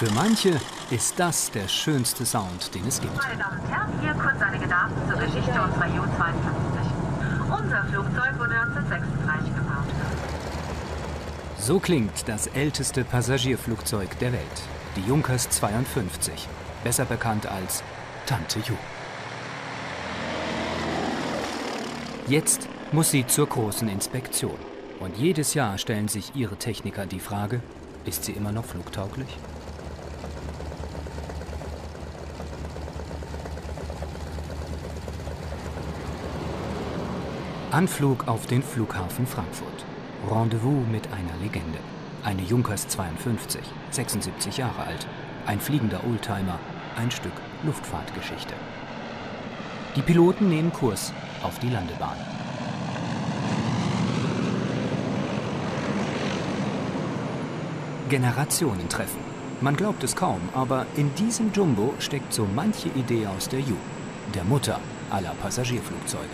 Für manche ist das der schönste Sound, den es gibt. Meine Damen und Herren, hier kurz einige Daten zur Geschichte unserer Ju-52. Unser Flugzeug wurde 1936 gebaut. So klingt das älteste Passagierflugzeug der Welt, die Junkers 52, besser bekannt als Tante Ju. Jetzt muss sie zur großen Inspektion. Und jedes Jahr stellen sich ihre Techniker die Frage, ist sie immer noch flugtauglich? Anflug auf den Flughafen Frankfurt. Rendezvous mit einer Legende. Eine Junkers 52, 76 Jahre alt. Ein fliegender Oldtimer, ein Stück Luftfahrtgeschichte. Die Piloten nehmen Kurs auf die Landebahn. Generationentreffen. Man glaubt es kaum, aber in diesem Jumbo steckt so manche Idee aus der Ju, der Mutter aller Passagierflugzeuge.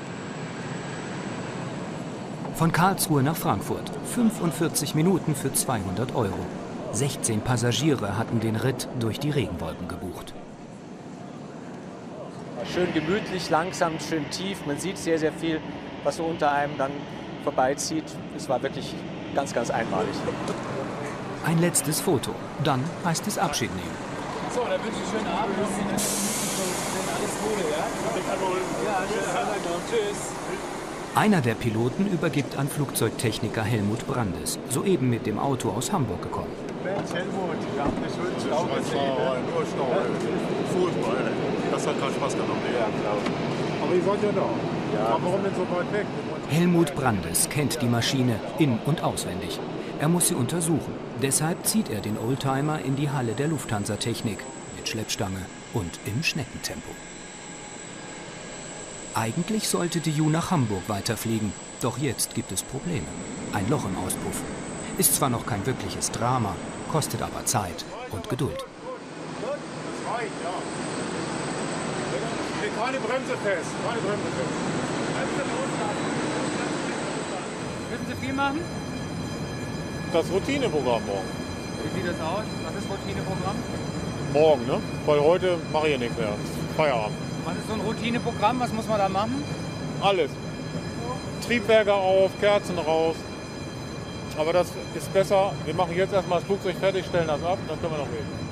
Von Karlsruhe nach Frankfurt, 45 Minuten für 200 €. 16 Passagiere hatten den Ritt durch die Regenwolken gebucht. Schön gemütlich, langsam, schön tief. Man sieht sehr, sehr viel, was so unter einem dann vorbeizieht. Es war wirklich ganz, ganz einmalig. Ein letztes Foto, dann heißt es Abschied nehmen. So, dann wünsche ich einen schönen Abend. Alles Gute, ja? Ja, schönen Abend. Tschüss. Einer der Piloten übergibt an Flugzeugtechniker Helmut Brandes, soeben mit dem Auto aus Hamburg gekommen. Mensch, Helmut, wir haben eine schöne Stau gesehen. Nur Stau. Furchtbar, das hat keinen Spaß gemacht. Ja, glaube ich. Aber ihr seid ja da. Ja, warum denn so weit weg? Helmut Brandes kennt die Maschine in- und auswendig. Er muss sie untersuchen. Deshalb zieht er den Oldtimer in die Halle der Lufthansa-Technik mit Schleppstange und im Schneckentempo. Eigentlich sollte die Ju nach Hamburg weiterfliegen, doch jetzt gibt es Probleme. Ein Loch im Auspuff. Ist zwar noch kein wirkliches Drama, kostet aber Zeit und Geduld. Das reicht, ja. Keine Bremse fest, keine Bremse fest. Müssen Sie viel machen? Das Routineprogramm morgen. Wie sieht das aus? Was ist Routineprogramm? Morgen, ne? Weil heute mache ich ja nichts mehr. Feierabend. Was ist so ein Routineprogramm? Was muss man da machen? Alles. Triebwerke auf, Kerzen raus. Aber das ist besser. Wir machen jetzt erstmal das Flugzeug fertig, stellen das ab, dann können wir noch reden.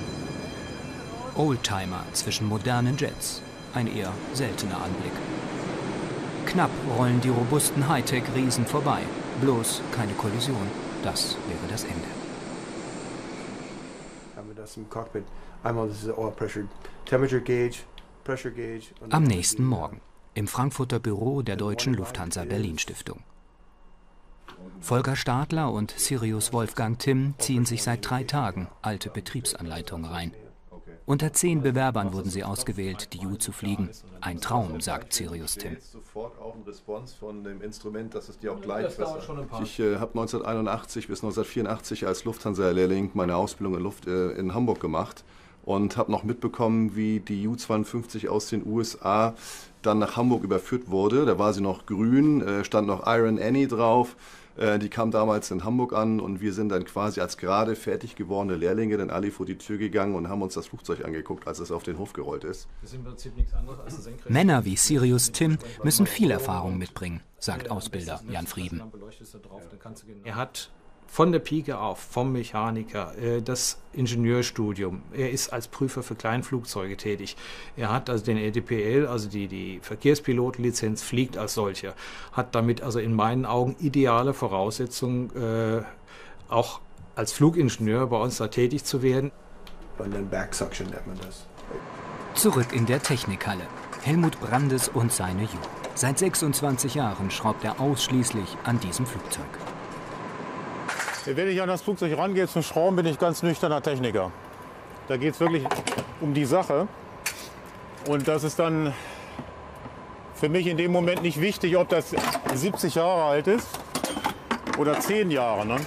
Oldtimer zwischen modernen Jets. Ein eher seltener Anblick. Knapp rollen die robusten Hightech-Riesen vorbei. Bloß keine Kollision. Das wäre das Ende. Haben wir das im Cockpit. Einmal das ist Oil Pressure, Temperature Gauge, Pressure Gauge. Am nächsten Morgen im Frankfurter Büro der Deutschen Lufthansa Berlin Stiftung. Volker Stadler und Sirius Wolfgang Timm ziehen sich seit 3 Tagen alte Betriebsanleitungen rein. Unter 10 Bewerbern wurden sie ausgewählt, die Ju zu fliegen. Ein Traum, sagt Sirius Timm. Sofort auch ein Response von dem Instrument, dass es dir auch gleich besser. Ich habe 1981 bis 1984 als Lufthansa-Lehrling meine Ausbildung in Hamburg gemacht und habe noch mitbekommen, wie die Ju-52 aus den USA dann nach Hamburg überführt wurde. Da war sie noch grün, stand noch Iron Annie drauf. Die kam damals in Hamburg an und wir sind dann quasi als gerade fertig gewordene Lehrlinge dann alle vor die Tür gegangen und haben uns das Flugzeug angeguckt, als es auf den Hof gerollt ist. Das ist im Prinzip nichts anderes als ein Senkrecht. Männer wie Sirius Timm müssen viel Erfahrung mitbringen, sagt Ausbilder Jan Frieden. Er hat von der Pike auf, vom Mechaniker, das Ingenieurstudium. Er ist als Prüfer für Kleinflugzeuge tätig. Er hat also den EDPL, also die Verkehrspilotenlizenz, fliegt als solcher. Hat damit also in meinen Augen ideale Voraussetzungen, auch als Flugingenieur bei uns da tätig zu werden. Und dann Backsuction nennt man das. Zurück in der Technikhalle. Helmut Brandes und seine Ju. Seit 26 Jahren schraubt er ausschließlich an diesem Flugzeug. Wenn ich an das Flugzeug rangehe zum Schrauben, bin ich ganz nüchterner Techniker. Da geht es wirklich um die Sache. Und das ist dann für mich in dem Moment nicht wichtig, ob das 70 Jahre alt ist oder 10 Jahre. Ne?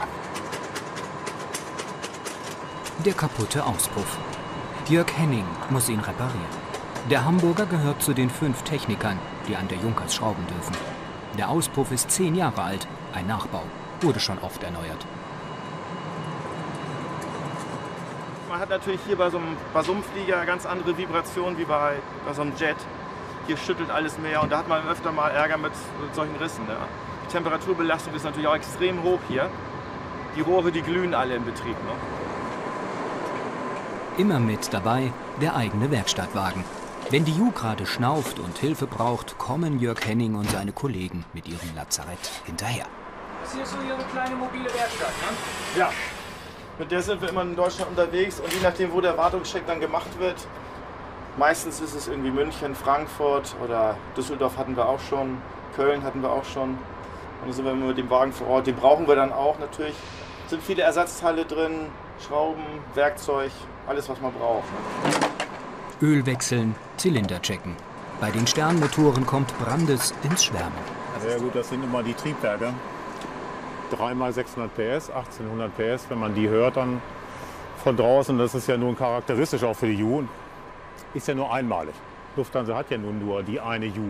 Der kaputte Auspuff. Jörg Henning muss ihn reparieren. Der Hamburger gehört zu den 5 Technikern, die an der Junkers schrauben dürfen. Der Auspuff ist 10 Jahre alt, ein Nachbau. Wurde schon oft erneuert. Man hat natürlich hier bei so einem Flieger ganz andere Vibrationen wie bei so einem Jet. Hier schüttelt alles mehr und da hat man öfter mal Ärger mit solchen Rissen. Ne? Die Temperaturbelastung ist natürlich auch extrem hoch hier. Die Rohre, die glühen alle im Betrieb. Ne? Immer mit dabei der eigene Werkstattwagen. Wenn die Ju gerade schnauft und Hilfe braucht, kommen Jörg Henning und seine Kollegen mit ihrem Lazarett hinterher. Das hier ist so Ihre kleine mobile Werkstatt, ne? Ja, mit der sind wir immer in Deutschland unterwegs und je nachdem, wo der Wartungscheck dann gemacht wird, meistens ist es irgendwie München, Frankfurt oder Düsseldorf hatten wir auch schon, Köln hatten wir auch schon. Und dann sind wir immer mit dem Wagen vor Ort, den brauchen wir dann auch natürlich. Es sind viele Ersatzteile drin, Schrauben, Werkzeug, alles was man braucht. Öl wechseln, Zylinder checken. Bei den Sternmotoren kommt Brandes ins Schwärmen. Sehr gut, das sind immer die Triebwerke. 3x600 PS, 1800 PS. Wenn man die hört dann von draußen, das ist ja nun charakteristisch auch für die Ju. Ist ja nur einmalig. Lufthansa hat ja nun nur die eine Ju.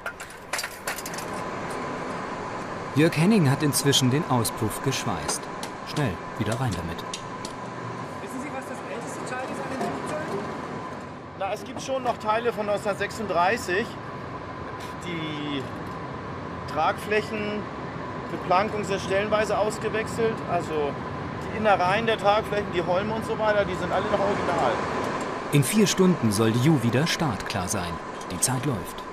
Jörg Henning hat inzwischen den Auspuff geschweißt. Schnell, wieder rein damit. Wissen Sie, was das älteste Teil ist an dem Flugzeug? Na, es gibt schon noch Teile von 1936. Die Tragflächen, Beplankung sind stellenweise ausgewechselt. Also die Innereien der Tragflächen, die Holme und so weiter, die sind alle noch original. In 4 Stunden soll die Ju wieder startklar sein. Die Zeit läuft.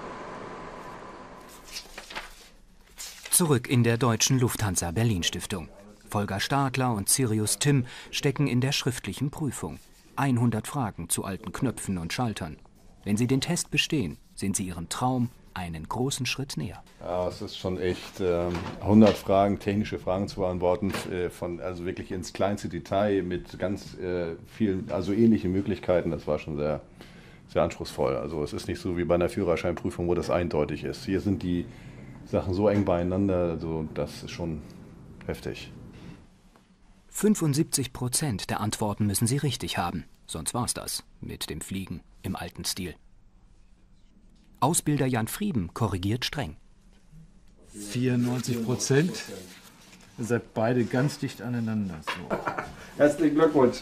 Zurück in der Deutschen Lufthansa Berlin Stiftung. Volker Stadler und Sirius Timm stecken in der schriftlichen Prüfung. 100 Fragen zu alten Knöpfen und Schaltern. Wenn sie den Test bestehen, sind sie ihrem Traum einen großen Schritt näher. Ja, es ist schon echt 100 Fragen, technische Fragen zu beantworten, also wirklich ins kleinste Detail mit ganz vielen, also ähnlichen Möglichkeiten. Das war schon sehr, sehr anspruchsvoll. Also es ist nicht so wie bei einer Führerscheinprüfung, wo das eindeutig ist. Hier sind die Sachen so eng beieinander, also das ist schon heftig. 75% der Antworten müssen sie richtig haben. Sonst war's das mit dem Fliegen im alten Stil. Ausbilder Jan Frieben korrigiert streng. 94%. Ihr seid beide ganz dicht aneinander. So. Herzlichen Glückwunsch.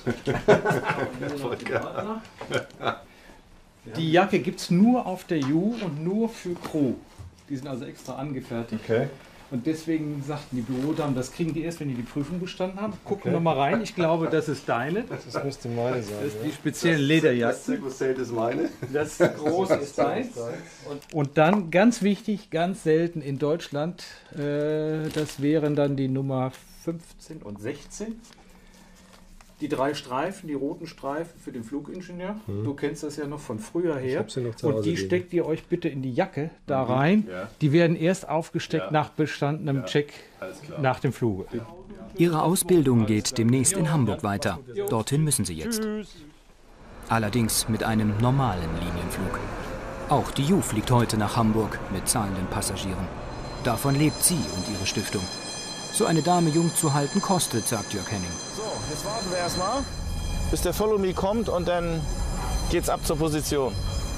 Die Jacke gibt es nur auf der Ju und nur für Crew. Die sind also extra angefertigt. Okay. Und deswegen sagten die Bürodamen, das kriegen die erst, wenn die die Prüfung bestanden haben. Gucken wir mal rein. Ich glaube, das ist deine. Das müsste meine sein. Das ist die speziellen Lederjacke. Das ist meine. Das große ist deins. Und dann, ganz wichtig, ganz selten in Deutschland, das wären dann die Nummer 15 und 16. Die 3 Streifen, die roten Streifen für den Flugingenieur. Du kennst das ja noch von früher her. Ich hab sie noch zu Hause und die liegen. steckt ihr euch bitte in die Jacke da rein. Ja. Die werden erst aufgesteckt nach bestandenem Check Alles klar. nach dem Fluge. Ihre Ausbildung geht demnächst in Hamburg weiter. Dorthin müssen sie jetzt. Allerdings mit einem normalen Linienflug. Auch die Ju fliegt heute nach Hamburg mit zahlenden Passagieren. Davon lebt sie und ihre Stiftung. So eine Dame jung zu halten kostet, sagt Jörg Henning. So, jetzt warten wir erstmal, bis der Follow Me kommt und dann geht's ab zur Position.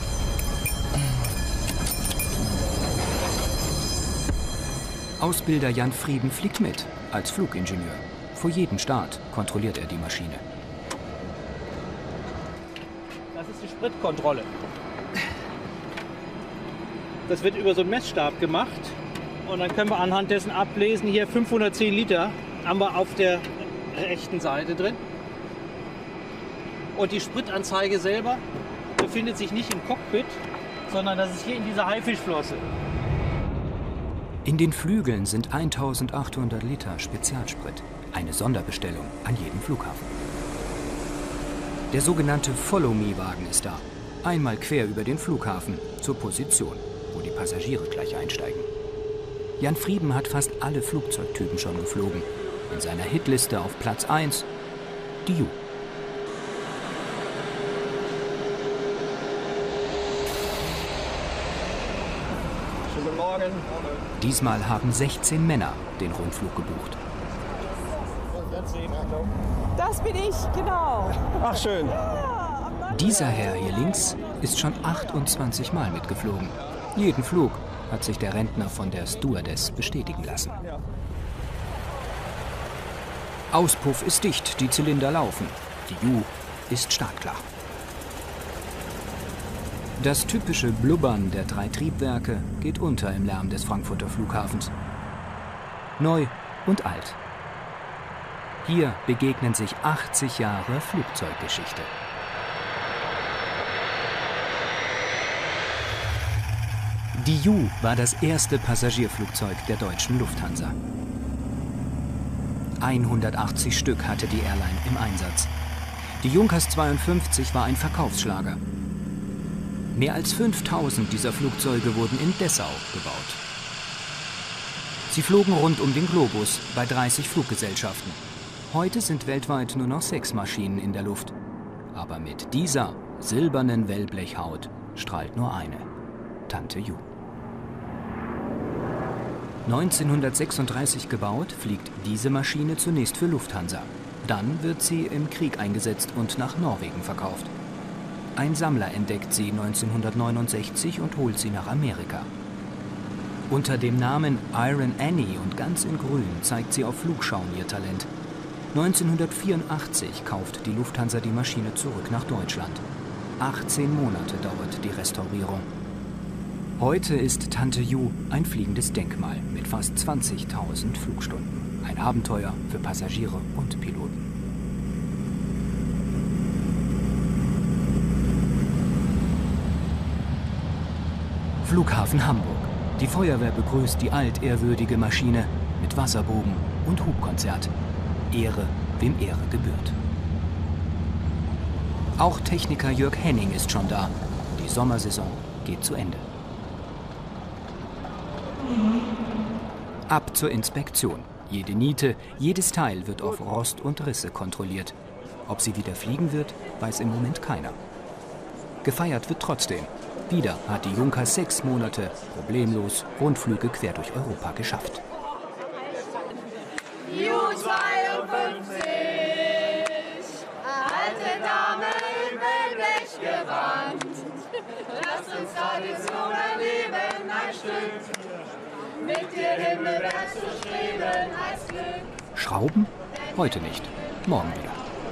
Ausbilder Jan Frieben fliegt mit, als Flugingenieur. Vor jedem Start kontrolliert er die Maschine. Das ist die Spritkontrolle. Das wird über so einen Messstab gemacht. Und dann können wir anhand dessen ablesen, hier 510 Liter haben wir auf der rechten Seite drin. Und die Spritanzeige selber befindet sich nicht im Cockpit, sondern das ist hier in dieser Haifischflosse. In den Flügeln sind 1800 Liter Spezialsprit. Eine Sonderbestellung an jedem Flughafen. Der sogenannte Follow-Me-Wagen ist da. Einmal quer über den Flughafen zur Position, wo die Passagiere gleich einsteigen. Jan Frieben hat fast alle Flugzeugtypen schon geflogen. In seiner Hitliste auf Platz 1 die Ju. Guten Morgen. Diesmal haben 16 Männer den Rundflug gebucht. Das bin ich, genau. Ach, schön. Dieser Herr hier links ist schon 28 Mal mitgeflogen. Jeden Flug hat sich der Rentner von der Stewardess bestätigen lassen. Auspuff ist dicht, die Zylinder laufen. Die Ju ist startklar. Das typische Blubbern der 3 Triebwerke geht unter im Lärm des Frankfurter Flughafens. Neu und alt. Hier begegnen sich 80 Jahre Flugzeuggeschichte. Die Ju war das erste Passagierflugzeug der deutschen Lufthansa. 180 Stück hatte die Airline im Einsatz. Die Junkers 52 war ein Verkaufsschlager. Mehr als 5000 dieser Flugzeuge wurden in Dessau gebaut. Sie flogen rund um den Globus bei 30 Fluggesellschaften. Heute sind weltweit nur noch 6 Maschinen in der Luft. Aber mit dieser silbernen Wellblechhaut strahlt nur eine: Tante Ju. 1936 gebaut, fliegt diese Maschine zunächst für Lufthansa. Dann wird sie im Krieg eingesetzt und nach Norwegen verkauft. Ein Sammler entdeckt sie 1969 und holt sie nach Amerika. Unter dem Namen Iron Annie und ganz in Grün zeigt sie auf Flugschauen ihr Talent. 1984 kauft die Lufthansa die Maschine zurück nach Deutschland. 18 Monate dauert die Restaurierung. Heute ist Tante Ju ein fliegendes Denkmal mit fast 20.000 Flugstunden. Ein Abenteuer für Passagiere und Piloten. Flughafen Hamburg. Die Feuerwehr begrüßt die altehrwürdige Maschine mit Wasserbogen und Hubkonzert. Ehre, wem Ehre gebührt. Auch Techniker Jörg Henning ist schon da. Die Sommersaison geht zu Ende. Ab zur Inspektion. Jede Niete, jedes Teil wird auf Rost und Risse kontrolliert. Ob sie wieder fliegen wird, weiß im Moment keiner. Gefeiert wird trotzdem. Wieder hat die Junkers 6 Monate problemlos Rundflüge quer durch Europa geschafft. Ju 52, alte Dame im Wellblechgewand. Lasst uns Tradition erleben, ein Stück. Mit dir himmelwärts zu streben als Glück. Schrauben? Heute nicht. Morgen wieder.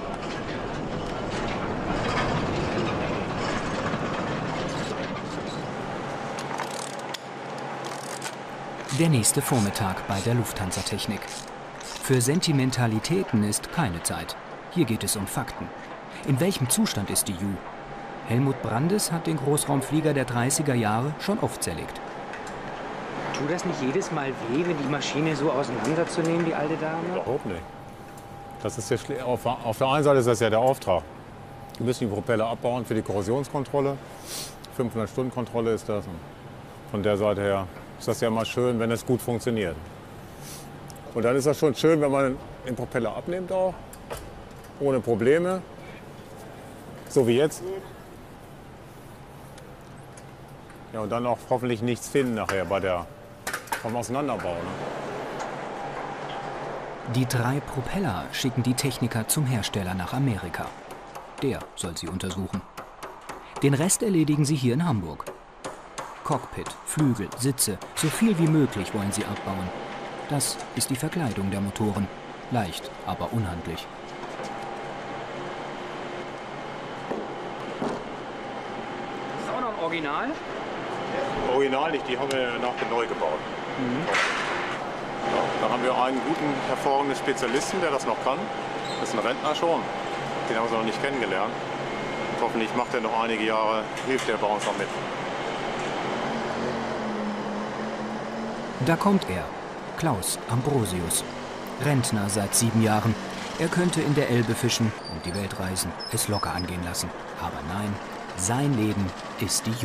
Der nächste Vormittag bei der Lufthansa Technik. Für Sentimentalitäten ist keine Zeit. Hier geht es um Fakten. In welchem Zustand ist die Ju? Helmut Brandes hat den Großraumflieger der 30er Jahre schon oft zerlegt. Tut das nicht jedes Mal weh, wenn die Maschine so auseinanderzunehmen, die alte Dame? Überhaupt nicht. Das ist ja auf der einen Seite ist das ja der Auftrag. Wir müssen die Propeller abbauen für die Korrosionskontrolle. 500-Stunden-Kontrolle ist das. Und von der Seite her ist das ja mal schön, wenn es gut funktioniert. Und dann ist das schon schön, wenn man den Propeller abnimmt auch, ohne Probleme, so wie jetzt. Ja, und dann auch hoffentlich nichts finden nachher beim Auseinanderbau. Ne? Die 3 Propeller schicken die Techniker zum Hersteller nach Amerika. Der soll sie untersuchen. Den Rest erledigen sie hier in Hamburg. Cockpit, Flügel, Sitze, so viel wie möglich wollen sie abbauen. Das ist die Verkleidung der Motoren. Leicht, aber unhandlich. Das ist auch noch ein Original? Original nicht, die haben wir nachher neu gebaut. Ja, da haben wir einen guten, hervorragenden Spezialisten, der das noch kann. Das ist ein Rentner schon. Den haben wir noch nicht kennengelernt. Und hoffentlich macht er noch einige Jahre, hilft er bei uns noch mit. Da kommt er, Klaus Ambrosius. Rentner seit 7 Jahren. Er könnte in der Elbe fischen und die Welt reisen, es locker angehen lassen. Aber nein, sein Leben ist die Ju.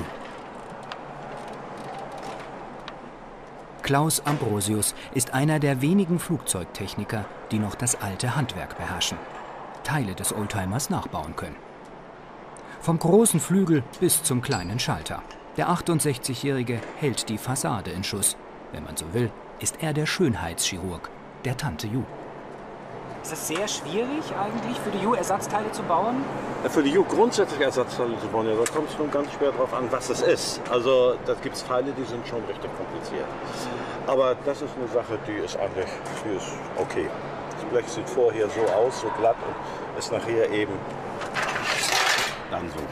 Klaus Ambrosius ist einer der wenigen Flugzeugtechniker, die noch das alte Handwerk beherrschen. Teile des Oldtimers nachbauen können. Vom großen Flügel bis zum kleinen Schalter. Der 68-Jährige hält die Fassade in Schuss. Wenn man so will, ist er der Schönheitschirurg der Tante Ju. Ist es sehr schwierig eigentlich für die Ju Ersatzteile zu bauen? Für die Ju grundsätzlich Ersatzteile zu bauen, ja, da kommt es nun ganz schwer drauf an, was es ist. Also da gibt es Teile, die sind schon richtig kompliziert. Aber das ist eine Sache, die ist eigentlich okay. Blech sieht vorher so aus, so glatt und ist nachher eben dann so.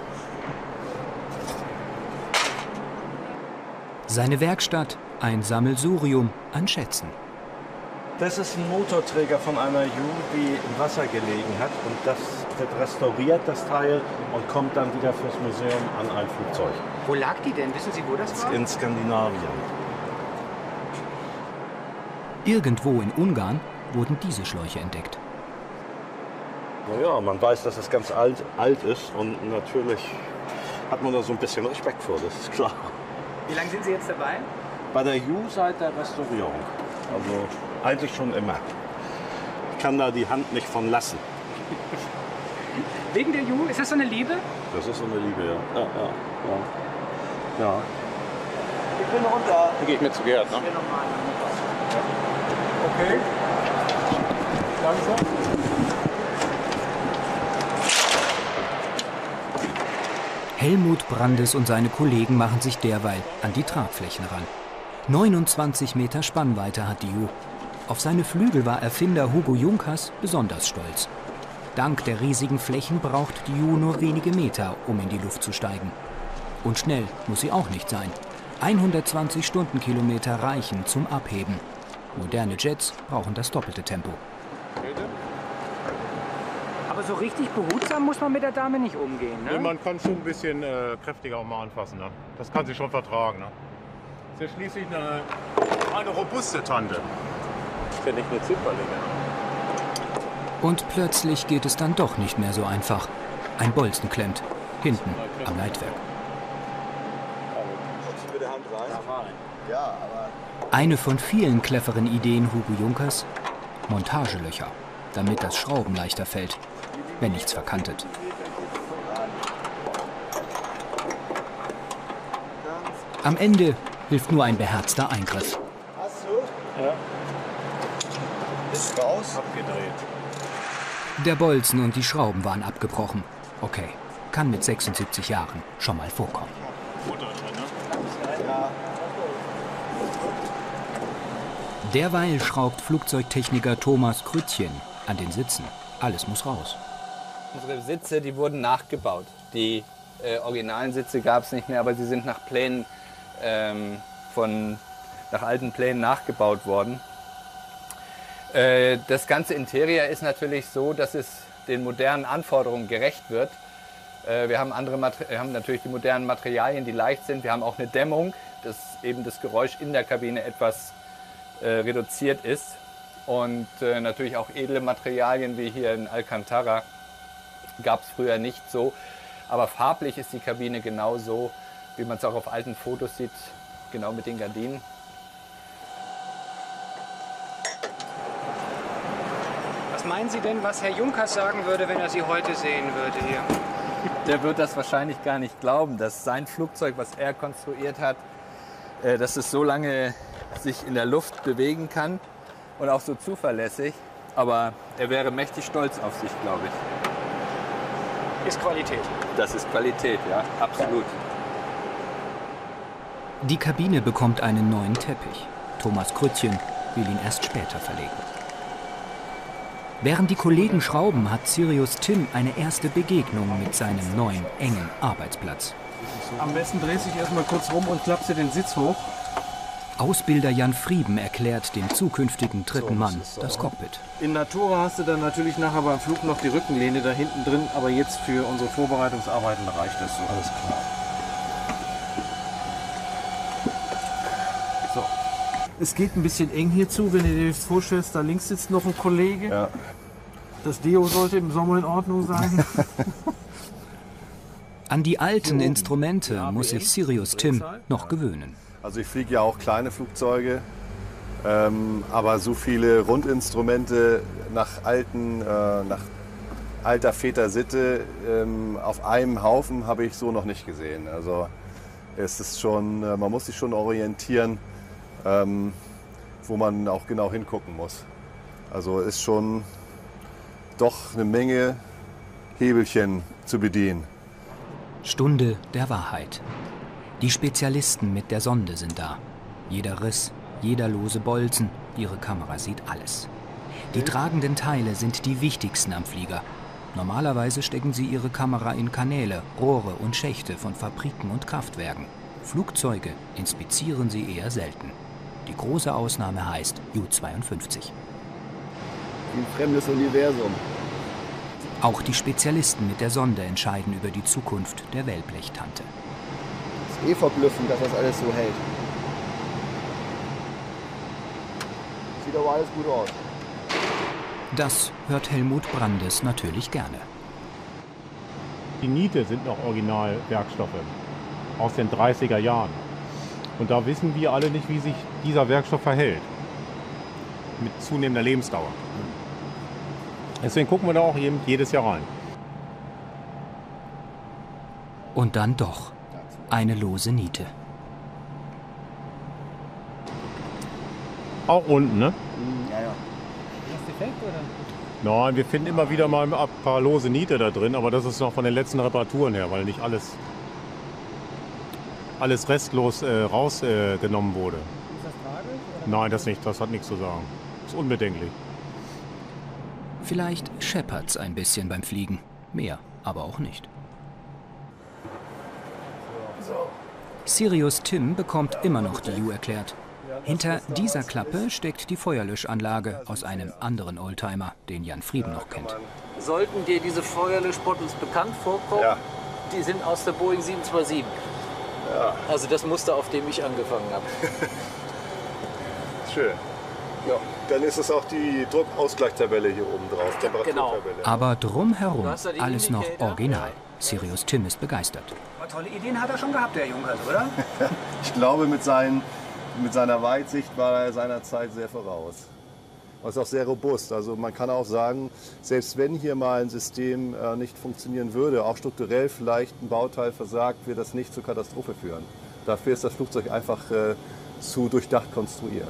Seine Werkstatt, ein Sammelsurium an Schätzen. Das ist ein Motorträger von einer Ju, die im Wasser gelegen hat. Und das wird restauriert, das Teil, und kommt dann wieder fürs Museum an ein Flugzeug. Wo lag die denn? Wissen Sie, wo das war? In Skandinavien. Irgendwo in Ungarn wurden diese Schläuche entdeckt. Naja, man weiß, dass es ganz alt ist. Und natürlich hat man da so ein bisschen Respekt vor, das ist klar. Wie lange sind Sie jetzt dabei? Bei der Ju seit der Restaurierung. Also eigentlich schon immer. Ich kann da die Hand nicht von lassen. Wegen der Ju? Ist das so eine Liebe? Das ist so eine Liebe, ja. Ja. Ich bin runter. Dann gehe ich mit zu Gerd, ne? Okay. Langsam. Helmut Brandes und seine Kollegen machen sich derweil an die Tragflächen ran. 29 Meter Spannweite hat die Ju. Auf seine Flügel war Erfinder Hugo Junkers besonders stolz. Dank der riesigen Flächen braucht die Ju nur wenige Meter, um in die Luft zu steigen. Und schnell muss sie auch nicht sein. 120 Stundenkilometer reichen zum Abheben. Moderne Jets brauchen das doppelte Tempo. Aber so richtig behutsam muss man mit der Dame nicht umgehen, ne? Nee, man kann schon ein bisschen kräftiger auch mal anfassen. Ne? Das kann sie schon vertragen. Ne? Das ist ja schließlich eine robuste Tante. Ist ja nicht eine Zimperlinge. Und plötzlich geht es dann doch nicht mehr so einfach. Ein Bolzen klemmt, hinten am Leitwerk. Eine von vielen cleveren Ideen Hugo Junkers: Montagelöcher, damit das Schrauben leichter fällt, wenn nichts verkantet. Am Ende hilft nur ein beherzter Eingriff. Hast du? Ja. Ist raus. Abgedreht. Der Bolzen und die Schrauben waren abgebrochen. Okay, kann mit 76 Jahren schon mal vorkommen. Derweil schraubt Flugzeugtechniker Thomas Krütchen an den Sitzen. Alles muss raus. Unsere Sitze, die wurden nachgebaut. Die originalen Sitze gab es nicht mehr, aber sie sind nach Plänen nach alten Plänen nachgebaut worden. Das ganze Interieur ist natürlich so, dass es den modernen Anforderungen gerecht wird. Wir haben natürlich die modernen Materialien, die leicht sind. Wir haben auch eine Dämmung, dass eben das Geräusch in der Kabine etwas reduziert ist. Und natürlich auch edle Materialien wie hier in Alcantara gab es früher nicht so. Aber farblich ist die Kabine genauso, wie man es auch auf alten Fotos sieht, genau mit den Gardinen. Was meinen Sie denn, was Herr Junkers sagen würde, wenn er Sie heute sehen würde hier? Der wird das wahrscheinlich gar nicht glauben, dass sein Flugzeug, was er konstruiert hat, dass es so lange sich in der Luft bewegen kann und auch so zuverlässig. Aber er wäre mächtig stolz auf sich, glaube ich. Ist Qualität. Das ist Qualität, ja, absolut. Die Kabine bekommt einen neuen Teppich. Thomas Krütchen will ihn erst später verlegen. Während die Kollegen schrauben, hat Sirius Tim eine erste Begegnung mit seinem neuen, engen Arbeitsplatz. Am besten drehst du dich erstmal kurz rum und klappst dir den Sitz hoch. Ausbilder Jan Frieben erklärt dem zukünftigen dritten Mann das Cockpit. In Natura hast du dann natürlich nachher beim Flug noch die Rückenlehne da hinten drin, aber jetzt für unsere Vorbereitungsarbeiten reicht das so. Alles klar. So. Es geht ein bisschen eng hier zu, wenn du dir das vorstellst, da links sitzt noch ein Kollege. Ja. Das Deo sollte im Sommer in Ordnung sein. An die alten Instrumente muss sich Sirius Tim noch gewöhnen. Also ich fliege ja auch kleine Flugzeuge, aber so viele Rundinstrumente nach alter Väter-Sitte auf einem Haufen habe ich so noch nicht gesehen. Also es ist schon, man muss sich schon orientieren, wo man auch genau hingucken muss. Also ist schon doch eine Menge Hebelchen zu bedienen. Stunde der Wahrheit. Die Spezialisten mit der Sonde sind da. Jeder Riss, jeder lose Bolzen, ihre Kamera sieht alles. Die tragenden Teile sind die wichtigsten am Flieger. Normalerweise stecken sie ihre Kamera in Kanäle, Rohre und Schächte von Fabriken und Kraftwerken. Flugzeuge inspizieren sie eher selten. Die große Ausnahme heißt Ju-52. Ein fremdes Universum. Auch die Spezialisten mit der Sonde entscheiden über die Zukunft der Wellblechtante. Es ist verblüffend, dass das alles so hält. Sieht aber alles gut aus. Das hört Helmut Brandes natürlich gerne. Die Niete sind noch Originalwerkstoffe aus den 30er Jahren. Und da wissen wir alle nicht, wie sich dieser Werkstoff verhält. Mit zunehmender Lebensdauer. Deswegen gucken wir da auch jedes Jahr rein. Und dann doch eine lose Niete. Auch unten, ne? Ja, ja. Ist defekt, oder? Nein, wir finden immer wieder mal ein paar lose Niete da drin, aber das ist noch von den letzten Reparaturen her, weil nicht alles restlos rausgenommen wurde. Ist das tragisch? Nein, das nicht. Das hat nichts zu sagen. Das ist unbedenklich. Vielleicht scheppert's ein bisschen beim Fliegen. Mehr, aber auch nicht. Sirius Tim bekommt immer noch die Ju erklärt. Hinter dieser Klappe steckt die Feuerlöschanlage aus einem anderen Oldtimer, den Jan Frieden noch kennt. Sollten dir diese Feuerlöschbottles bekannt vorkommen, Ja. die sind aus der Boeing 727. Ja. Also das Muster, auf dem ich angefangen habe. Schön. Ja. Dann ist es auch die Druckausgleichstabelle hier oben drauf, Temperaturtabelle. Aber drumherum Du hast da die alles noch Indicator? original. Sirius Tim ist begeistert. Aber tolle Ideen hat er schon gehabt, der Junkers, oder? Ich glaube, mit seiner Weitsicht war er seiner Zeit sehr voraus. Und ist auch sehr robust. Also man kann auch sagen, selbst wenn hier mal ein System nicht funktionieren würde, auch strukturell vielleicht ein Bauteil versagt, wird das nicht zur Katastrophe führen. Dafür ist das Flugzeug einfach zu durchdacht konstruiert.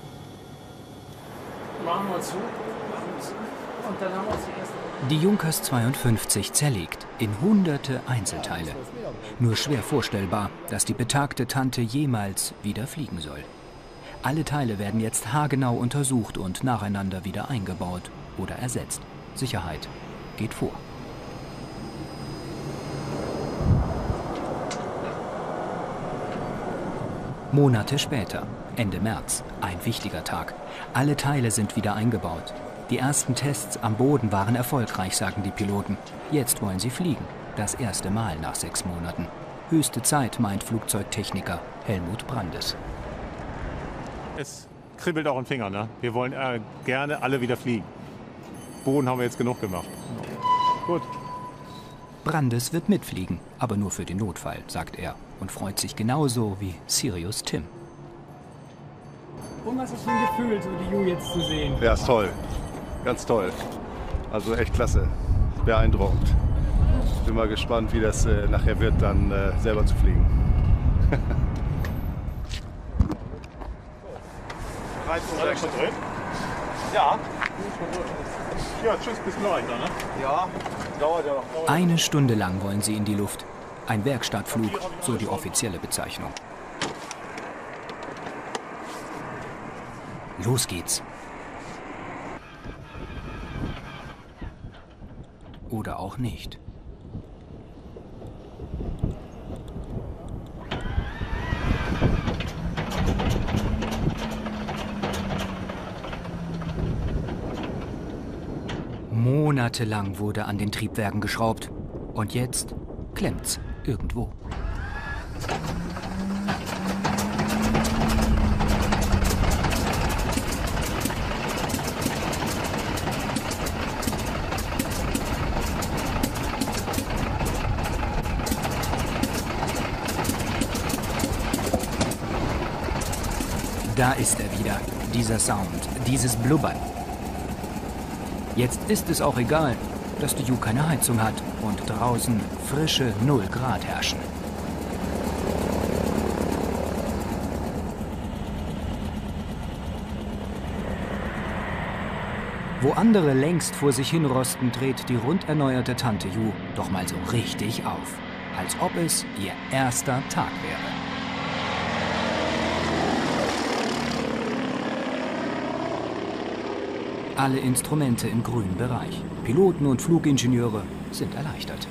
Machen wir zu. Und dann haben wir uns die erste. Die Junkers 52 zerlegt in hunderte Einzelteile. Nur schwer vorstellbar, dass die betagte Tante jemals wieder fliegen soll. Alle Teile werden jetzt haargenau untersucht und nacheinander wieder eingebaut oder ersetzt. Sicherheit geht vor. Monate später, Ende März, ein wichtiger Tag. Alle Teile sind wieder eingebaut. Die ersten Tests am Boden waren erfolgreich, sagen die Piloten. Jetzt wollen sie fliegen. Das erste Mal nach 6 Monaten. Höchste Zeit, meint Flugzeugtechniker Helmut Brandes. Es kribbelt auch im Finger, ne? Wir wollen gerne alle wieder fliegen. Boden haben wir jetzt genug gemacht. Gut. Brandes wird mitfliegen, aber nur für den Notfall, sagt er. Und freut sich genauso wie Sirius Tim. Und was ist für ein Gefühl, so die Ju jetzt zu sehen? Ja, ist toll. Ganz toll. Also echt klasse. Beeindruckend. Bin mal gespannt, wie das nachher wird, dann selber zu fliegen. Alles schon drin? Ja. Ja, tschüss, bis gleich dann, ne? Ja, dauert ja noch. 1 Stunde lang wollen sie in die Luft. Ein Werkstattflug, so die offizielle Bezeichnung. Los geht's. Oder auch nicht. Monatelang wurde an den Triebwerken geschraubt. Und jetzt klemmt's irgendwo. Da ist er wieder, dieser Sound, dieses Blubbern. Jetzt ist es auch egal, dass die Ju keine Heizung hat und draußen frische 0 Grad herrschen. Wo andere längst vor sich hinrosten, dreht die rund erneuerte Tante Ju doch mal so richtig auf, als ob es ihr erster Tag wäre. Alle Instrumente im grünen Bereich. Piloten und Flugingenieure sind erleichtert.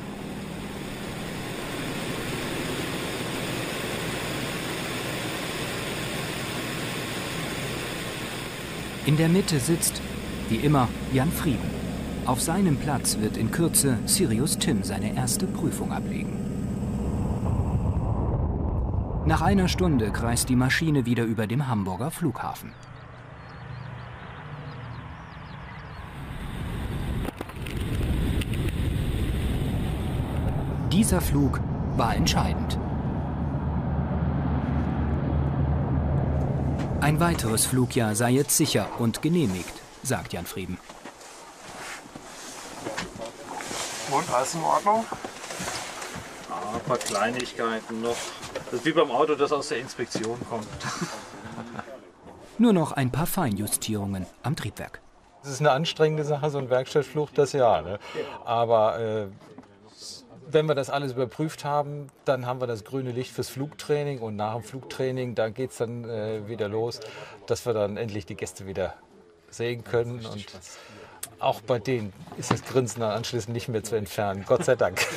In der Mitte sitzt, wie immer, Jan Frieben. Auf seinem Platz wird in Kürze Sirius Tim seine erste Prüfung ablegen. Nach einer Stunde kreist die Maschine wieder über dem Hamburger Flughafen. Dieser Flug war entscheidend. Ein weiteres Flugjahr sei jetzt sicher und genehmigt, sagt Jan Frieben. Und, alles in Ordnung? Ein paar Kleinigkeiten noch. Das ist wie beim Auto, das aus der Inspektion kommt. Nur noch ein paar Feinjustierungen am Triebwerk. Das ist eine anstrengende Sache, so ein Werkstattflug, das ja. Ne? Aber wenn wir das alles überprüft haben, dann haben wir das grüne Licht fürs Flugtraining. Und nach dem Flugtraining, da geht es dann wieder los, dass wir dann endlich die Gäste wieder sehen können. Und auch bei denen ist das Grinsen dann anschließend nicht mehr zu entfernen. Gott sei Dank.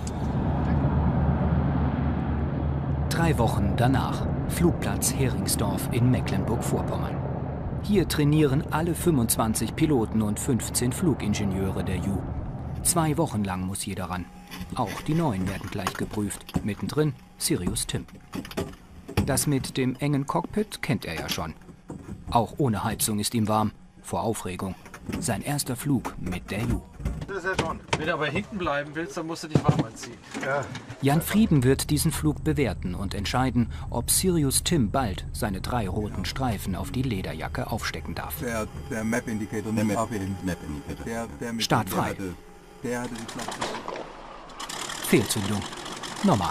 3 Wochen danach, Flugplatz Heringsdorf in Mecklenburg-Vorpommern. Hier trainieren alle 25 Piloten und 15 Flugingenieure der Ju. 2 Wochen lang muss jeder ran. Auch die Neuen werden gleich geprüft. Mittendrin Sirius Tim. Das mit dem engen Cockpit kennt er ja schon. Auch ohne Heizung ist ihm warm. Vor Aufregung. Sein erster Flug mit der Ju. Das ist ja schon. Wenn du aber hinten bleiben willst, dann musst du dich warm anziehen. Ja. Jan Frieben wird diesen Flug bewerten und entscheiden, ob Sirius Tim bald seine 3 roten Streifen auf die Lederjacke aufstecken darf. Der Map Indicator. Der Map Indicator. Start frei. Der hatte die Flasche. Fehlzündung. Normal.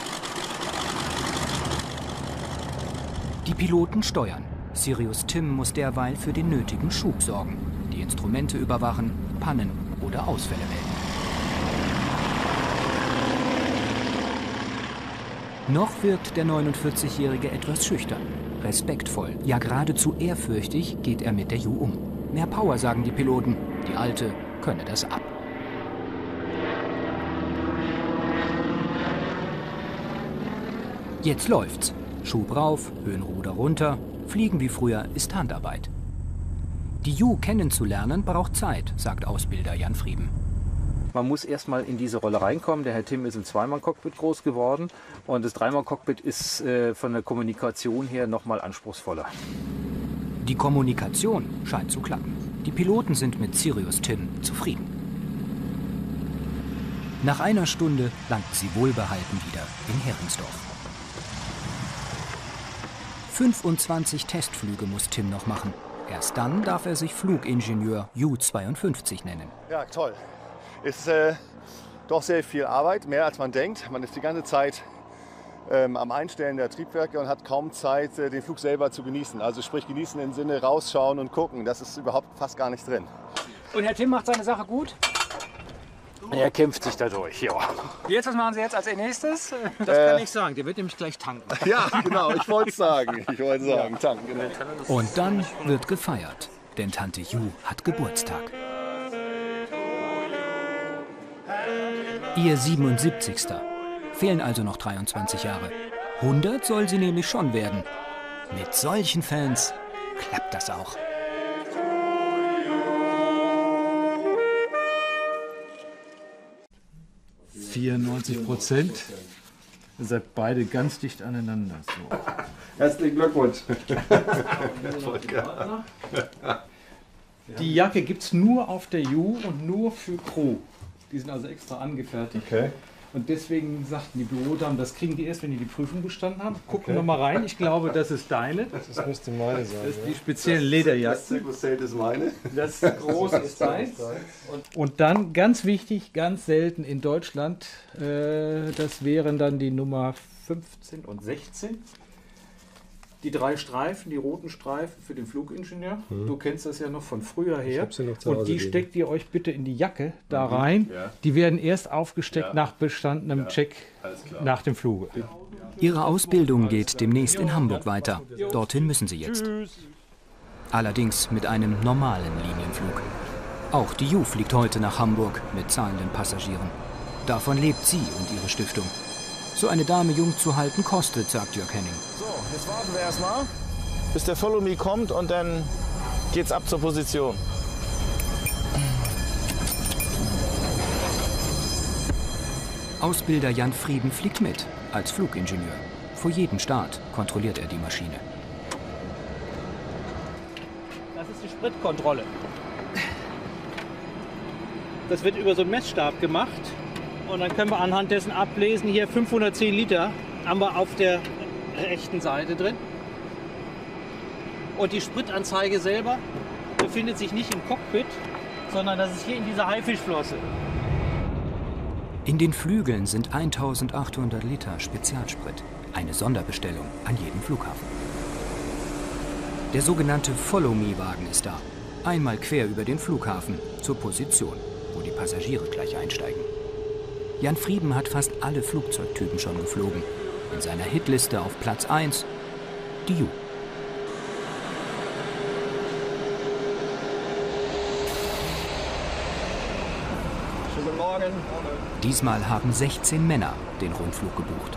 Die Piloten steuern. Sirius Tim muss derweil für den nötigen Schub sorgen. Die Instrumente überwachen, Pannen oder Ausfälle melden. Noch wirkt der 49-Jährige etwas schüchtern. Respektvoll, ja geradezu ehrfürchtig geht er mit der Ju um. Mehr Power, sagen die Piloten. Die Alte könne das ab. Jetzt läuft's. Schub rauf, Höhenruder runter. Fliegen wie früher ist Handarbeit. Die Ju kennenzulernen braucht Zeit, sagt Ausbilder Jan Frieben. Man muss erstmal in diese Rolle reinkommen. Der Herr Tim ist im Zweimann-Cockpit groß geworden und das Dreimann-Cockpit ist von der Kommunikation her noch mal anspruchsvoller. Die Kommunikation scheint zu klappen. Die Piloten sind mit Sirius Tim zufrieden. Nach einer Stunde landen sie wohlbehalten wieder in Heringsdorf. 25 Testflüge muss Tim noch machen. Erst dann darf er sich Flugingenieur Ju-52 nennen. Ja, toll. Ist doch sehr viel Arbeit, mehr als man denkt. Man ist die ganze Zeit am Einstellen der Triebwerke und hat kaum Zeit, den Flug selber zu genießen. Also sprich genießen im Sinne rausschauen und gucken. Das ist überhaupt fast gar nicht drin. Und Herr Tim macht seine Sache gut? Er kämpft sich dadurch, ja. Jetzt, was machen Sie jetzt als nächstes? Das kann ich sagen, der wird nämlich gleich tanken. Ja, genau, ich wollte es sagen. Tanken. Genau. Und dann wird gefeiert, denn Tante Ju hat Geburtstag. Ihr 77. Fehlen also noch 23 Jahre. 100 soll sie nämlich schon werden. Mit solchen Fans klappt das auch. 94%. Ihr seid beide ganz dicht aneinander. So. Herzlichen Glückwunsch. Die Jacke gibt es nur auf der Ju und nur für Crew. Die sind also extra angefertigt. Okay. Und deswegen sagten die Bürodamen, das kriegen die erst, wenn die die Prüfung bestanden haben. Gucken wir mal rein. Ich glaube, das ist deine. Das müsste meine sein. Das ist die speziellen Lederjacken. Das ist meine. Das große ist deins. Und dann, ganz wichtig, ganz selten in Deutschland, das wären dann die Nummer 15 und 16. Die 3 Streifen, die roten Streifen für den Flugingenieur. Du kennst das ja noch von früher her. Ich hab sie noch zu Hause und die liegen. steckt ihr euch bitte in die Jacke da rein. Ja. Die werden erst aufgesteckt nach bestandenem Check nach dem Fluge. Ihre Ausbildung geht demnächst in Hamburg weiter. Dorthin müssen sie jetzt. Allerdings mit einem normalen Linienflug. Auch die Ju fliegt heute nach Hamburg mit zahlenden Passagieren. Davon lebt sie und ihre Stiftung. So eine Dame jung zu halten kostet, sagt Jörg Henning. So, jetzt warten wir erstmal, bis der Follow Me kommt und dann geht's ab zur Position. Ausbilder Jan Frieden fliegt mit, als Flugingenieur. Vor jedem Start kontrolliert er die Maschine. Das ist die Spritkontrolle. Das wird über so einen Messstab gemacht. Und dann können wir anhand dessen ablesen, hier 510 Liter haben wir auf der rechten Seite drin. Und die Spritanzeige selber befindet sich nicht im Cockpit, sondern das ist hier in dieser Haifischflosse. In den Flügeln sind 1800 Liter Spezialsprit. Eine Sonderbestellung an jedem Flughafen. Der sogenannte Follow-Me-Wagen ist da. Einmal quer über den Flughafen zur Position, wo die Passagiere gleich einsteigen. Jan Frieden hat fast alle Flugzeugtypen schon geflogen. In seiner Hitliste auf Platz 1 die Ju. Guten Morgen. Diesmal haben 16 Männer den Rundflug gebucht.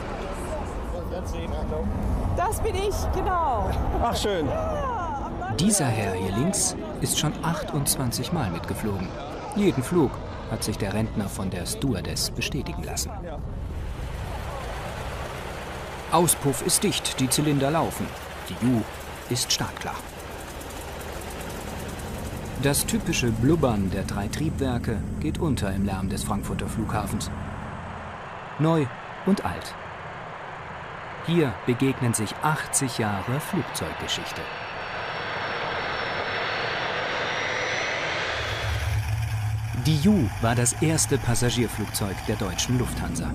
Das bin ich, genau. Ach, schön. Dieser Herr hier links ist schon 28 Mal mitgeflogen. Jeden Flug hat sich der Rentner von der Stewardess bestätigen lassen. Auspuff ist dicht, die Zylinder laufen. Die Ju ist startklar. Das typische Blubbern der 3 Triebwerke geht unter im Lärm des Frankfurter Flughafens. Neu und alt. Hier begegnen sich 80 Jahre Flugzeuggeschichte. Die Ju war das erste Passagierflugzeug der deutschen Lufthansa.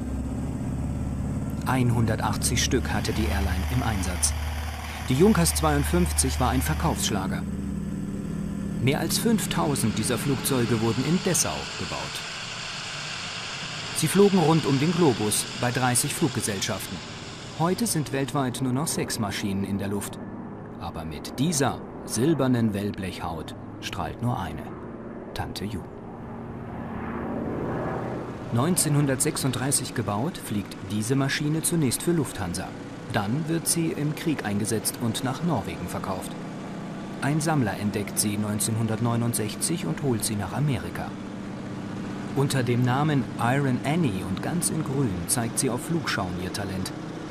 180 Stück hatte die Airline im Einsatz. Die Junkers 52 war ein Verkaufsschlager. Mehr als 5000 dieser Flugzeuge wurden in Dessau gebaut. Sie flogen rund um den Globus bei 30 Fluggesellschaften. Heute sind weltweit nur noch 6 Maschinen in der Luft. Aber mit dieser silbernen Wellblechhaut strahlt nur eine: Tante Ju. 1936 gebaut, fliegt diese Maschine zunächst für Lufthansa. Dann wird sie im Krieg eingesetzt und nach Norwegen verkauft. Ein Sammler entdeckt sie 1969 und holt sie nach Amerika. Unter dem Namen Iron Annie und ganz in Grün zeigt sie auf Flugschauen ihr Talent.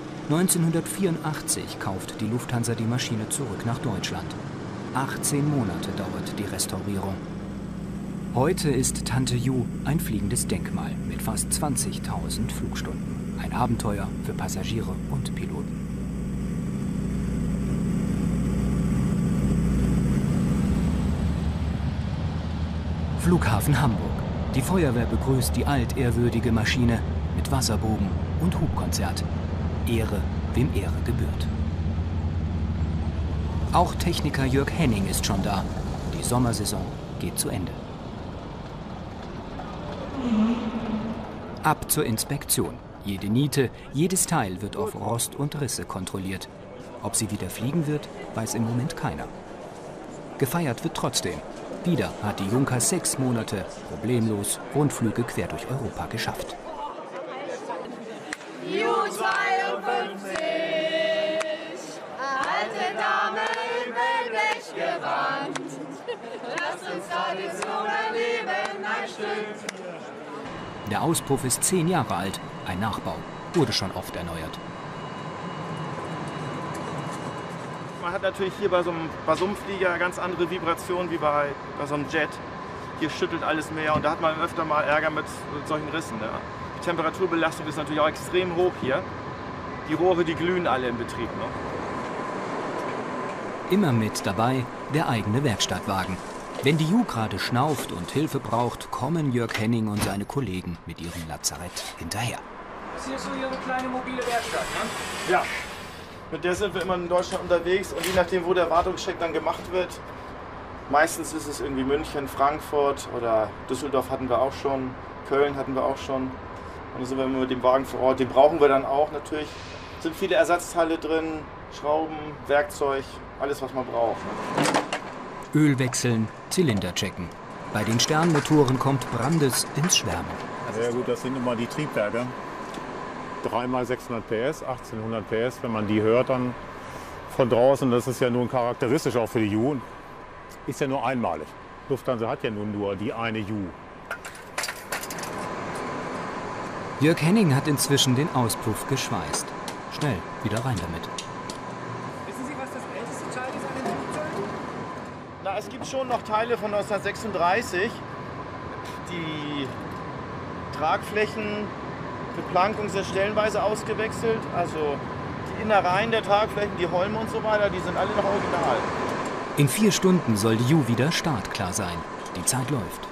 1984 kauft die Lufthansa die Maschine zurück nach Deutschland. 18 Monate dauert die Restaurierung. Heute ist Tante Ju ein fliegendes Denkmal mit fast 20.000 Flugstunden. Ein Abenteuer für Passagiere und Piloten. Flughafen Hamburg. Die Feuerwehr begrüßt die altehrwürdige Maschine mit Wasserbogen und Hubkonzert. Ehre, wem Ehre gebührt. Auch Techniker Jörg Henning ist schon da. Die Sommersaison geht zu Ende. Ab zur Inspektion. Jede Niete, jedes Teil wird auf Rost und Risse kontrolliert. Ob sie wieder fliegen wird, weiß im Moment keiner. Gefeiert wird trotzdem. Wieder hat die Junkers 6 Monate problemlos Rundflüge quer durch Europa geschafft. Ju 52, alte Dame im Wellblechgewand. Lasst uns Tradition erleben, ein Stück. Der Auspuff ist 10 Jahre alt, ein Nachbau, wurde schon oft erneuert. Man hat natürlich hier bei so einem Flieger ganz andere Vibrationen wie bei so einem Jet. Hier schüttelt alles mehr und da hat man öfter mal Ärger mit solchen Rissen. Ja. Die Temperaturbelastung ist natürlich auch extrem hoch hier. Die Rohre, die glühen alle im Betrieb. Ne? Immer mit dabei der eigene Werkstattwagen. Wenn die Ju gerade schnauft und Hilfe braucht, kommen Jörg Henning und seine Kollegen mit ihrem Lazarett hinterher. Das ist hier so Ihre kleine mobile Werkstatt, ne? Ja. Mit der sind wir immer in Deutschland unterwegs und je nachdem, wo der Wartungscheck dann gemacht wird, meistens ist es irgendwie München, Frankfurt oder Düsseldorf hatten wir auch schon, Köln hatten wir auch schon. Und dann sind wir immer mit dem Wagen vor Ort, den brauchen wir dann auch natürlich. Es sind viele Ersatzteile drin, Schrauben, Werkzeug, alles was man braucht. Öl wechseln, Zylinder checken. Bei den Sternmotoren kommt Brandes ins Schwärmen. Ja gut, das sind immer die Triebwerke. 3x600 PS, 1800 PS, wenn man die hört dann von draußen, das ist ja nun charakteristisch auch für die Ju, ist ja nur einmalig. Lufthansa hat ja nun nur die eine Ju. Jörg Henning hat inzwischen den Auspuff geschweißt. Schnell, wieder rein damit. Wissen Sie, was das älteste Teil ist an den Flugzeugen? Na, es gibt schon noch Teile von 1936. Die Tragflächen, Beplankung ist ja stellenweise ausgewechselt. Also die Innereien der Tragflächen, die Holme und so weiter, die sind alle noch original. In 4 Stunden soll die Ju wieder startklar sein. Die Zeit läuft.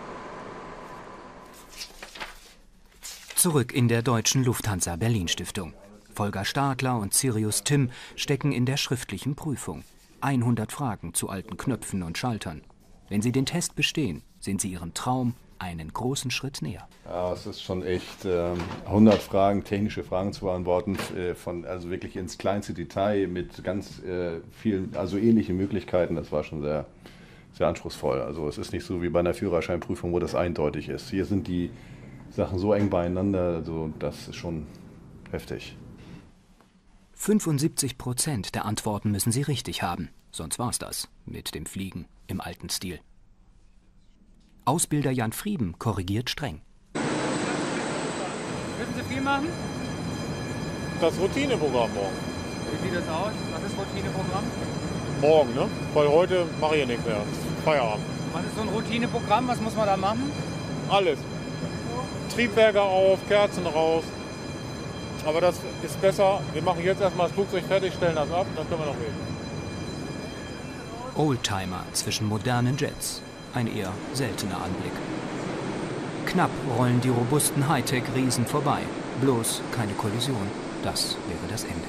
Zurück in der Deutschen Lufthansa Berlin Stiftung. Volker Stadler und Sirius Timm stecken in der schriftlichen Prüfung. 100 Fragen zu alten Knöpfen und Schaltern. Wenn sie den Test bestehen, sind sie ihrem Traum einen großen Schritt näher. Ja, es ist schon echt 100 Fragen, technische Fragen zu beantworten, also wirklich ins kleinste Detail mit ganz vielen, also ähnlichen Möglichkeiten. Das war schon sehr, sehr anspruchsvoll. Also es ist nicht so wie bei einer Führerscheinprüfung, wo das eindeutig ist. Hier sind die Sachen so eng beieinander, also das ist schon heftig. 75% der Antworten müssen sie richtig haben. Sonst war's das mit dem Fliegen im alten Stil. Ausbilder Jan Frieben korrigiert streng. Müssen Sie viel machen? Das Routineprogramm morgen. Wie sieht das aus? Was ist Routineprogramm? Morgen, ne? Weil heute mache ich ja nichts mehr. Feierabend. Was ist so ein Routineprogramm? Was muss man da machen? Alles. Triebwerke auf, Kerzen raus. Aber das ist besser. Wir machen jetzt erstmal das Flugzeug fertig, stellen das ab, dann können wir noch reden. Oldtimer zwischen modernen Jets. Ein eher seltener Anblick. Knapp rollen die robusten Hightech-Riesen vorbei. Bloß keine Kollision. Das wäre das Ende.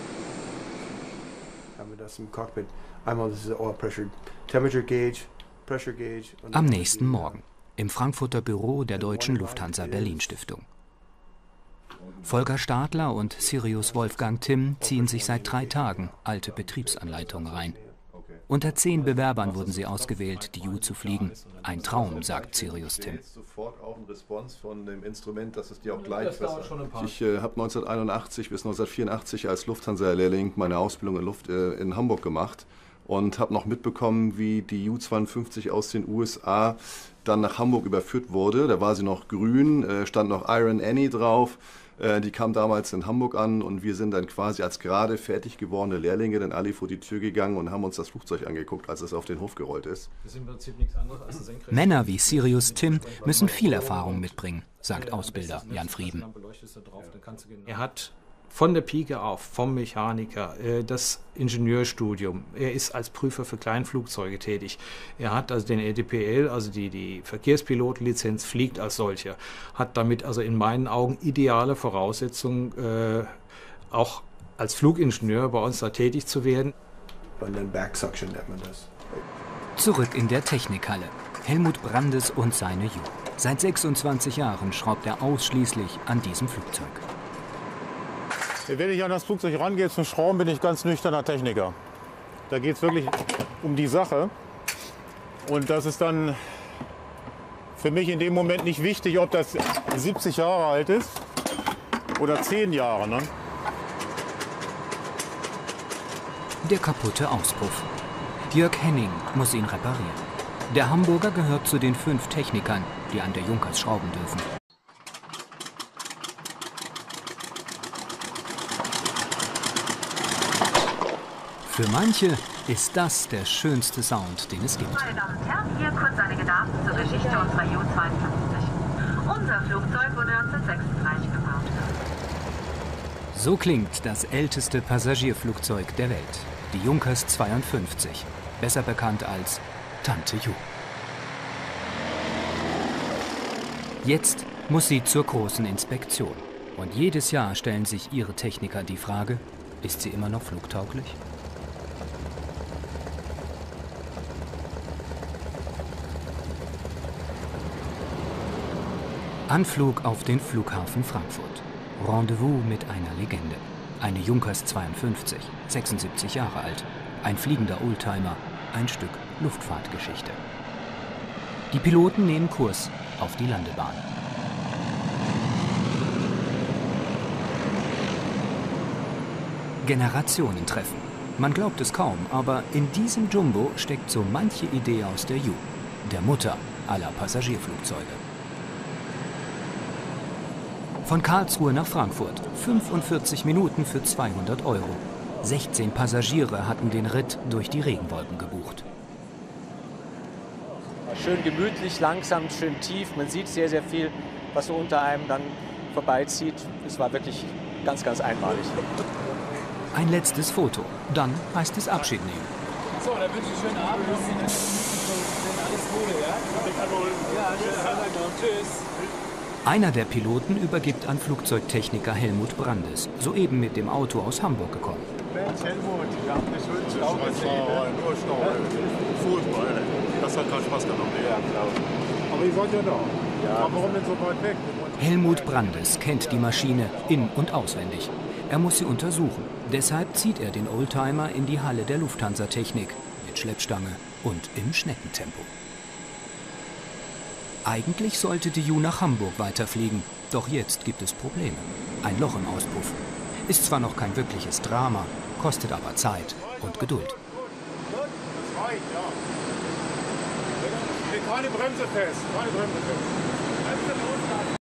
Haben wir das im Cockpit. Einmal das ist Oil Pressure, Temperature Gauge, Pressure Gauge. Am nächsten Morgen im Frankfurter Büro der Deutschen Lufthansa Berlin Stiftung. Volker Stadler und Sirius Wolfgang Timm ziehen sich seit 3 Tagen alte Betriebsanleitungen rein. Unter 10 Bewerbern wurden sie ausgewählt, die Ju zu fliegen. Ein Traum, sagt Sirius Timm. Sofort auch ein Response von dem Instrument, dass es dir auch gleich besser. Ich habe 1981 bis 1984 als Lufthansa-Lehrling meine Ausbildung in Hamburg gemacht und habe noch mitbekommen, wie die Ju-52 aus den USA dann nach Hamburg überführt wurde. Da war sie noch grün, stand noch Iron Annie drauf. Die kam damals in Hamburg an und wir sind dann quasi als gerade fertig gewordene Lehrlinge dann alle vor die Tür gegangen und haben uns das Flugzeug angeguckt, als es auf den Hof gerollt ist. Das ist im Prinzip nichts anderes als ein Senkrecht. Männer wie Sirius Timm müssen viel Erfahrung mitbringen, sagt Ausbilder Jan Frieben. Er hat von der Pike auf, vom Mechaniker, das Ingenieurstudium. Er ist als Prüfer für Kleinflugzeuge tätig. Er hat also den EDPL, also die Verkehrspilotenlizenz, fliegt als solcher. Hat damit also in meinen Augen ideale Voraussetzungen, auch als Flugingenieur bei uns da tätig zu werden. Backsuction nennt man das. Zurück in der Technikhalle. Helmut Brandes und seine Ju. Seit 26 Jahren schraubt er ausschließlich an diesem Flugzeug. Wenn ich an das Flugzeug rangehe zum Schrauben, bin ich ganz nüchterner Techniker. Da geht es wirklich um die Sache. Und das ist dann für mich in dem Moment nicht wichtig, ob das 70 Jahre alt ist oder 10 Jahre. Ne? Der kaputte Auspuff. Jörg Henning muss ihn reparieren. Der Hamburger gehört zu den 5 Technikern, die an der Junkers schrauben dürfen. Für manche ist das der schönste Sound, den es gibt. Meine Damen und Herren, hier kurz einige Daten zur Geschichte unserer Ju-52. Unser Flugzeug wurde 1936 gebaut. So klingt das älteste Passagierflugzeug der Welt, die Junkers 52, besser bekannt als Tante Ju. Jetzt muss sie zur großen Inspektion. Und jedes Jahr stellen sich ihre Techniker die Frage, ist sie immer noch flugtauglich? Anflug auf den Flughafen Frankfurt. Rendezvous mit einer Legende. Eine Junkers 52, 76 Jahre alt. Ein fliegender Oldtimer, ein Stück Luftfahrtgeschichte. Die Piloten nehmen Kurs auf die Landebahn. Generationentreffen. Man glaubt es kaum, aber in diesem Jumbo steckt so manche Idee aus der U, der Mutter aller Passagierflugzeuge. Von Karlsruhe nach Frankfurt, 45 Minuten für 200 €. 16 Passagiere hatten den Ritt durch die Regenwolken gebucht. Schön gemütlich, langsam, schön tief. Man sieht sehr, sehr viel, was so unter einem dann vorbeizieht. Es war wirklich ganz, ganz einmalig. Ein letztes Foto, dann heißt es Abschied nehmen. So, dann wünsche ich einen schönen Abend. Alles Gute, ja? Ja, schönen Abend noch. Tschüss. Einer der Piloten übergibt an Flugzeugtechniker Helmut Brandes, soeben mit dem Auto aus Hamburg gekommen. Mensch, Helmut, wir haben eine schöne Stau gesehen. Nur Stau. Fußball, das hat keinen Spaß gemacht. Ja, klar. Aber ihr seid ja da. Ja. Aber warum denn so weit weg? Helmut Brandes kennt die Maschine in- und auswendig. Er muss sie untersuchen. Deshalb zieht er den Oldtimer in die Halle der Lufthansa-Technik mit Schleppstange und im Schneckentempo. Eigentlich sollte die U nach Hamburg weiterfliegen, doch jetzt gibt es Probleme. Ein Loch im Auspuff. Ist zwar noch kein wirkliches Drama, kostet aber Zeit und Geduld. Das reicht, ja. Keine Bremse fest, keine Bremse fest.